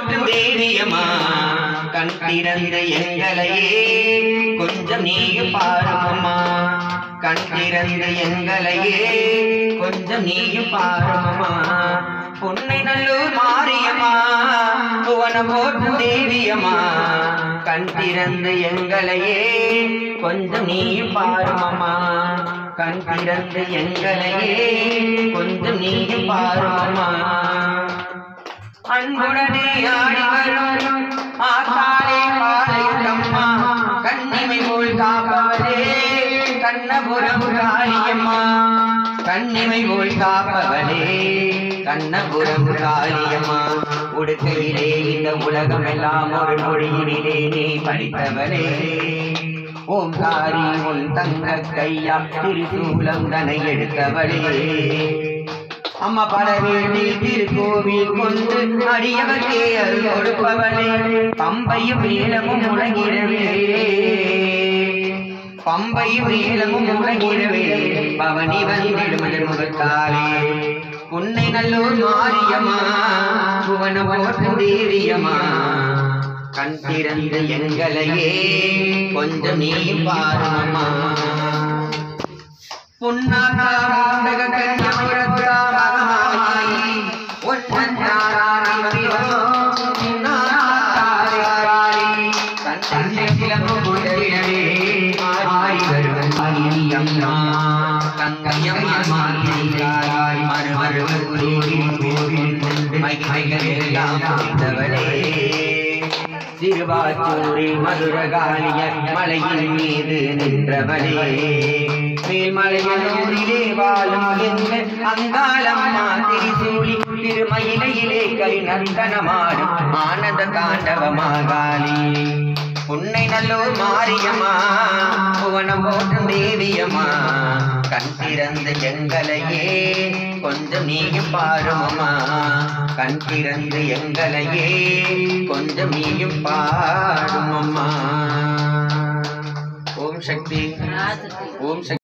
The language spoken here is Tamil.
போற்றும் தேவியம்மா கண் திறந்த எங்களையே கொஞ்சம் நீயும் பாருமம்மா கண் திறந்த எங்களையே கொஞ்சம் நீயும் பாருமம்மா பொன்னை நல்லூர் மாரியம்மா புவனம் போற்றும் தேவியம்மா கண் திறந்த எங்களையே கொஞ்சம் நீயும் பாருமம்மா கண் திறந்த எங்களையே கொஞ்சம் நீயும் பாருமம்மா அன்புடனே ஆடி வரும் ஆத்தாளே பாளையம்மா கண்ணிமை போல் காப்பவளே கண்ணபுரம் காளியம்மா கண்ணிமை போல் காப்பவளே கண்ணபுரம் காளியம்மா உடுக்கையிலே இந்த உலகம் எல்லாம் ஒரு மொழியிலே நீ படித்தவளே ஓம்காரி உன் தங்க கையா திருசூலம் தனை எடுத்தவளே அம்மா பலவேண்டி திருக்கோவில் கொண்டு அடியவர்க்கே அருள் கொடுப்பவளே பம்பையும் நீளமும் முழங்கிடவே பம்பையும் நீளமும் முழங்கிடவே பவனி வந்திடுமது முகத்தாலே உன்னை நல்லூர் மாரியம்மா புவனம் போற்றும் தேவியம்மா கண் திறந்த எங்களையே கொஞ்சம் நீயும் பாருமம்மா புன்னாக கன்னியாபுரத்தா மகமாயி ஒன்னந்தாராணி கண்ணிலமும் முதலிடவே ஆடி வரும் அம்மா கங்கையம்மா மறுமருவர் கோவில் மகிமைகள் எல்லாம் முடித்தவளே திருவாச்சூரில் மதுரகாளியர் மலையின் மீது நின்றவளே மேல்மலையூரிலே வாழும் எங்கள் அங்காளம்மா திரிசூலி திருமயிலையிலே கரிநந்தனமாடும் ஆனந்த தாண்டவமாகாளி உன்னை நல்லூர் மாரியம்மா புவனம் போற்றும் தேவியம்மா கண் திறந்த எங்களையே கொஞ்சம் நீயும் பாருமம்மா கண் திறந்த எங்களையே கொஞ்சம் நீயும் பாருமம்மா ஓம் சக்தி ஓம் சக்தி